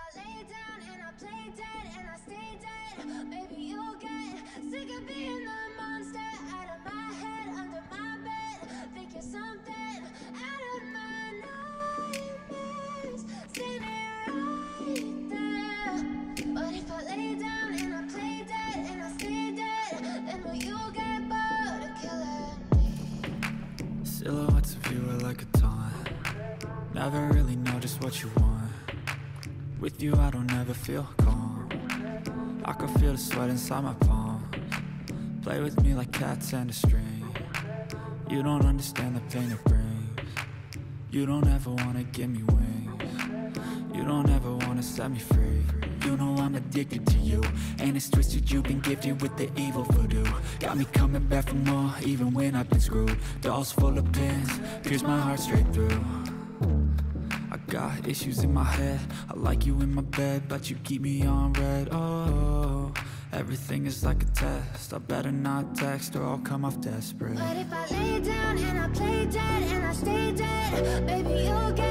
lay down and I play dead and I stay dead, maybe you'll get sick of being the monster out of my head, under my bed. Think you're something out of my nightmares. See me right there. But if I lay down and I play dead and I stay dead, then will you get bored of killing me? Silhouettes of you are like a taunt. Never really know just what you want. With you I don't ever feel calm. I can feel the sweat inside my palms. Play with me like cats and a string. You don't understand the pain it brings. You don't ever wanna give me wings. You don't ever wanna set me free. You know I'm addicted to you, and it's twisted, you've been gifted with the evil voodoo. Got me coming back for more, even when I've been screwed. Dolls full of pins, pierce my heart straight through. I got issues in my head, I like you in my bed, but you keep me on red. Oh, everything is like a test, I better not text or I'll come off desperate. But if I lay down and I play dead and I stay dead, baby you'll get